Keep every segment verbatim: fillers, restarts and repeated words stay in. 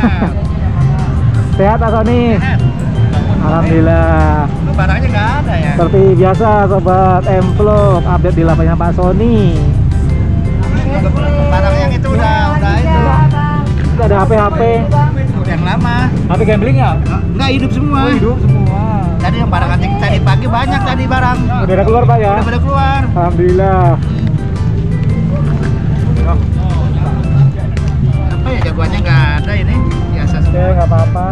Sehat Pak Sony? Sehat. Alhamdulillah. Lu barangnya nggak ada ya? Seperti biasa sobat M-Vlog update di lapaknya Pak Sony. Barang yang itu udah udah itu. Udah ada H P H P. Udah yang lama. H P gambling ya? Nggak hidup semua. Oh, hidup semua. Tadi yang barang antik tadi pagi banyak tadi barang. Udah ada keluar Pak ya? Udah pada keluar. Alhamdulillah. Apa ya jagoannya nggak ada ini biasa Oke, semua. nggak apa-apa.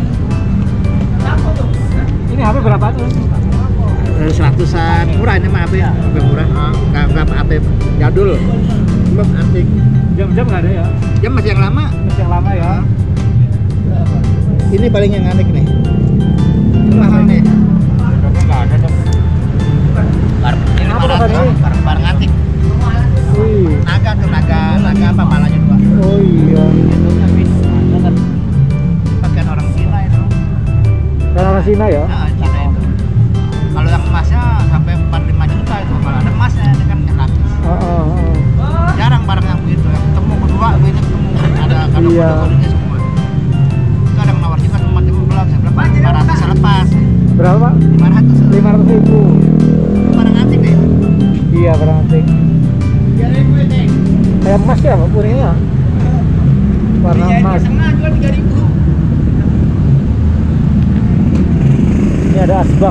Ini H P berapa tuh? Eh, seratusan murah ini mah H P ya, H P murah. Nggak nggak H P jadul. Belum antik. Jam-jam nggak ada ya? Jam masih yang lama. Masih yang lama ya? Ini paling yang antik nih. Ini mahal nih. Nggak ada dong. Barang ini Apa barang, tadi? barang, barang antik. Wih. Naga tuh naga naga apa malahnya dua. Oh iya. Pakaian orang Cina itu. Dan orang Cina ya? Nah, Cina itu. Kalau yang emasnya sampai empat puluh lima juta itu malah ada emasnya ini kan yang lapis. Oh, oh, oh. Jarang barang yang begitu. Yang ketemu kedua ini ketemu ada kado Iya. kode semua. Itu ada yang nawar juga sama temen belum saya bilang lima ratus saya lepas. Berapa Pak? lima ratus. lima ratus ribu. Barang antik deh itu. Iya berarti. Kayak emas ya Pak kuningnya? Warna emas. Setengah jual tiga ribu. Ini ada asbak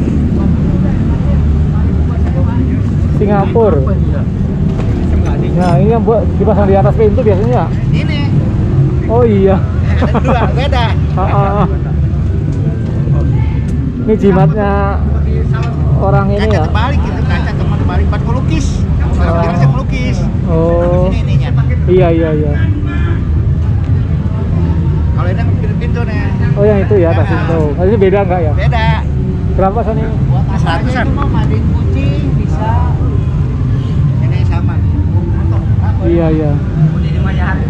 Singapura. Nah ini yang buat dipasang di atas pintu biasanya. Ini. Oh iya. Ada dua beda. Ah, ah, ah. Ini jimatnya orang ini Kaca ya. terbalik gitu, kaca teman terbalik buat melukis. Kalau Oh. kira saya melukis. Oh. Ini ininya. Iya iya iya. Kalau ini yang pintu-pintu nih. Oh yang itu ya atas pintu. Oh, ini beda nggak ya? Beda. Berapa Sony? Seratusan. Itu mau madiin kucing bisa. Ini sama. Iya iya. Kucing di mana hari?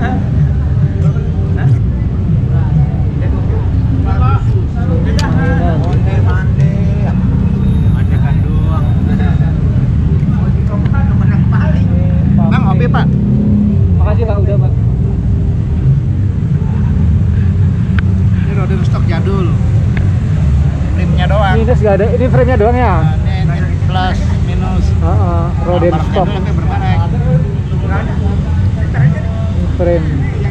Bang, kopi Pak. Makasih Pak udah Pak. Ini rode stok jadul. Rimnya doang. Ini nggak ada. Ini frame-nya doang ya? Nah, ini plus minus. Heeh, Roden Barang stop. jadul tapi bermerek. Frame.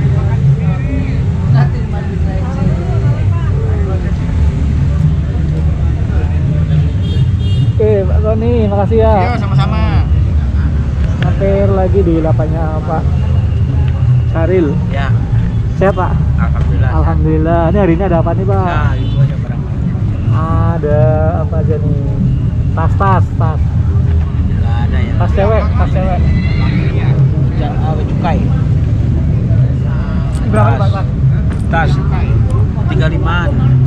Oke, Pak Sony, makasih ya. Yo, sama-sama. Mampir lagi di lapaknya Pak Syaril. Ya, Sehat Pak? alhamdulillah. Alhamdulillah. Ini hari ini ada apa nih Pak? Nah, itu aja barang. Ada apa aja nih? Tas-tas, tas. Enggak ada ya. Tas cewek, tas cewek. Jangan awe cukai. Berapa Pak? Pak? Tas tiga puluh lima.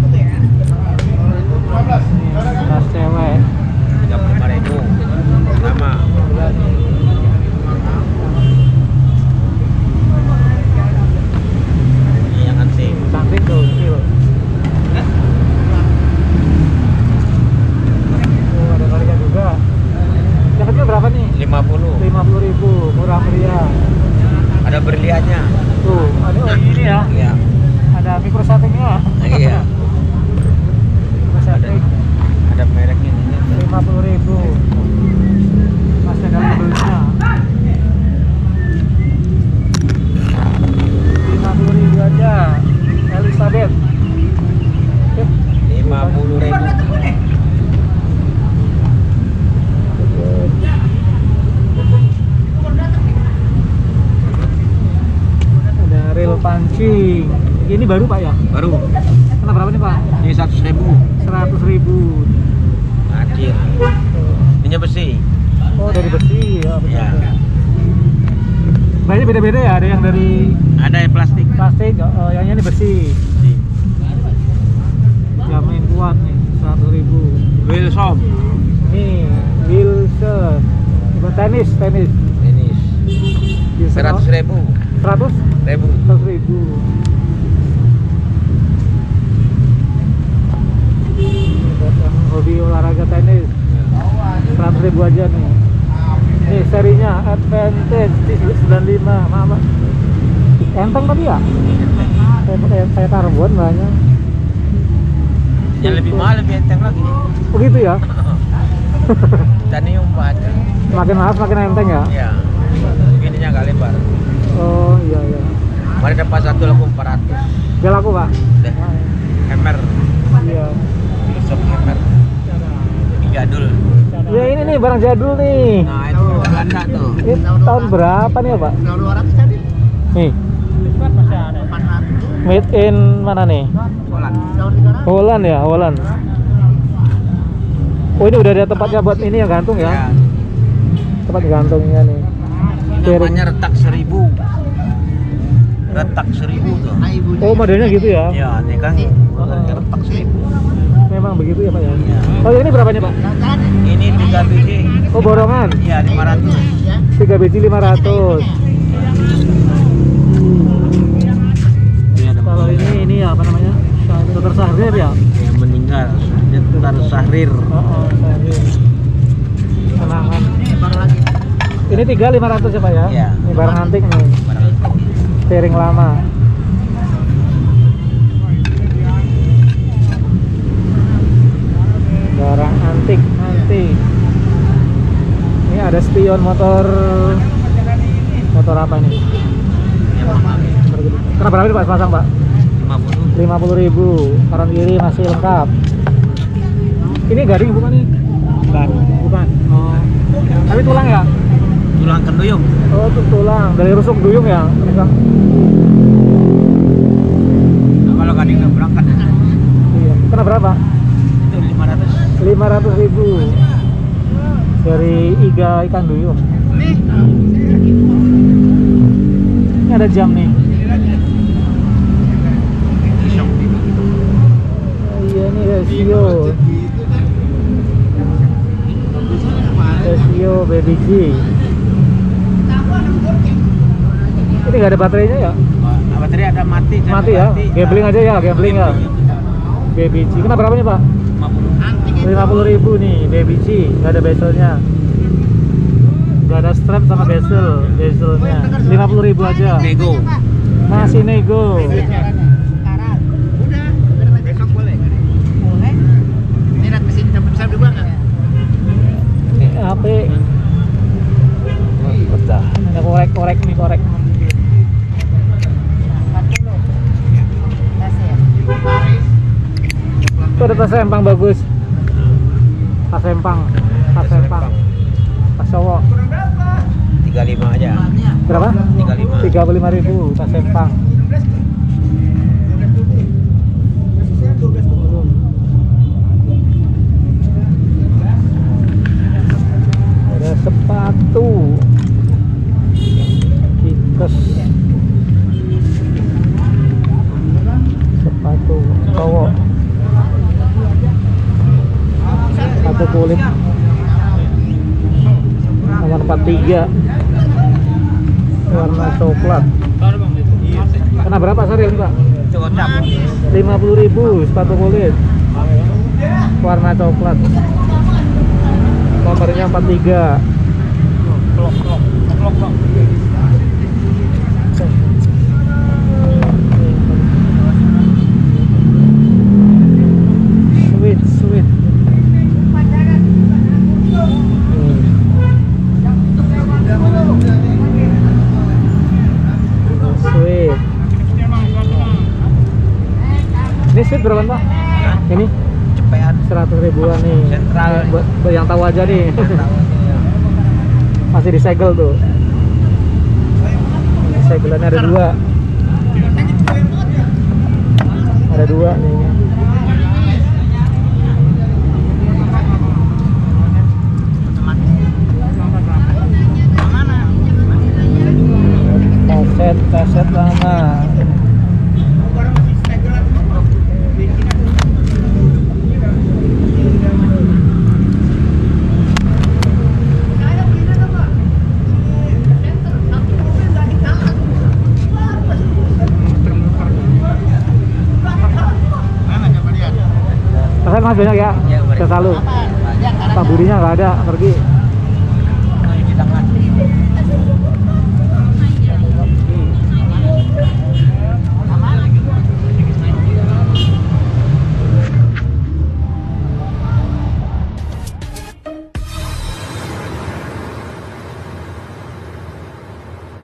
Tas cewek. tiga puluh lima ribu. Sama. Ini yang antik. Cantik tuh, kecil. Oh, ada kalinya juga. Yang kecil berapa nih? lima puluh. lima puluh ribu, murah meriah. Ada berliannya. Tuh, ada oh ini ya. Iya. Ada microsettingnya. Iya. Microsetting Ada mereknya ini. lima puluh ribu. Masih ada labelnya. lima puluh ribu aja. Elizabeth. Oke. lima puluh ribu. Ada reel pancing. Ini baru Pak ya? Baru. Kena berapa nih Pak? Ini seratus ribu. seratus ribu. Kecil. Ini besi. Oh dari besi ya. betul. Ya. Banyak beda-beda ya. Ada yang dari Ada yang plastik. plastik, oh, yang ini besi. Jamin kuat nih, seratus ribu. Wilson. Nih, Wilson. Buat tenis, tenis. Tenis. Wilson, Seratus ribu. Seratus? Ribu. Seratus ribu. Buat yang hobi olahraga tenis, seratus ribu aja nih. Nih serinya Advantage T sembilan puluh lima, mama. Enteng tapi ya? Kayak kayak, kayak karbon banyak. Yang lebih mahal lebih enteng lagi. Begitu ya? Titanium banyak. Makin mahal makin enteng ya? Iya. Ininya agak lebar. Oh iya iya. Kemarin dapat satu laku empat ratus. Dia laku pak? Deh. Hammer. Iya. Besok hammer. Ini jadul. Ya ini nih barang jadul nih. Nah itu Belanda tuh. Ini tahun berapa nih ya pak? Tahun dua ratus tadi. Nih. Made in mana nih? Holland. Tahun tiga ratus. Holland ya, Holland. Oh ini udah ada tempatnya buat ini yang gantung ya? Ya. Tempat gantungnya nih. Namanya retak seribu. Retak seribu tuh. Nah, ibunya. Oh modelnya gitu ya? Ya, ini kan modelnya retak seribu. Memang begitu ya pak ya? Iya. Oh ini berapanya pak? Ini tiga biji. Oh borongan? Iya lima ratus. tiga biji lima ratus. Kalau ini ini apa namanya? Dokter Sahrir ya? Yang meninggal. Dokter Sahrir. Oh, oh Sahrir. Kenangan. Baru lagi. Ini tiga lima ratus ya pak ya? Iya. Ini barang antik nih. Barang antik. Piring lama. Barang antik antik. Ini ada spion motor. Motor apa ini? Kenapa berapa nih pak sepasang pak? lima puluh. lima puluh ribu. Kanan kiri masih lengkap. Ini garing bukan nih? Bukan. Bukan. Oh. Tapi tulang ya? Tulang kenduyung. Oh itu tulang dari rusuk duyung ya? Bukan. Nah, kalau gading udah berangkat Iya. Kena berapa? itu lima ratus. lima ratus ribu dari iga ikan duyung. Ini ada jam nih. Oh, iya nih Casio. Casio Baby G. Ini nggak ada baterainya ya? Nah, baterai ada mati. Mati ya? Gambling aja ya, gambling ya. Baby G. Kena berapa nih pak? lima puluh. lima puluh ribu nih Baby G. Nggak ada bezelnya. Nggak ada strap sama bezel. Bezelnya lima puluh ribu aja. Nego. Masih nego. Sekarang. Udah. Besok boleh. Boleh. Ini rat mesin dapat bisa dua kan? H P. Pecah. Ada korek-korek nih korek. Itu ada tas sempang bagus. Tas sempang. Tas sempang. Tas cowok. tiga puluh lima aja. Berapa? tiga puluh lima. tiga puluh lima ribu tas sempang. Ada sepatu Kikes, sepatu cowok, sepatu kulit nomor empat puluh tiga warna coklat. Kena berapa sehari ini pak? Cocok. lima puluh ribu sepatu kulit warna coklat, nomornya empat puluh tiga. Klok klok. Klok klok. Sweet sweet. Sweet. Ini sweet berapa pak? Ini Cepetan. seratus ribuan nih. Sentral. Eh, buat, buat yang tahu aja nih. Masih disegel tuh. Segelannya ada dua. Ada dua nih. Kaset kaset lama. Kaset mas banyak ya? Ya, Saya selalu. Banyak. Pak Budinya nggak ada, pergi.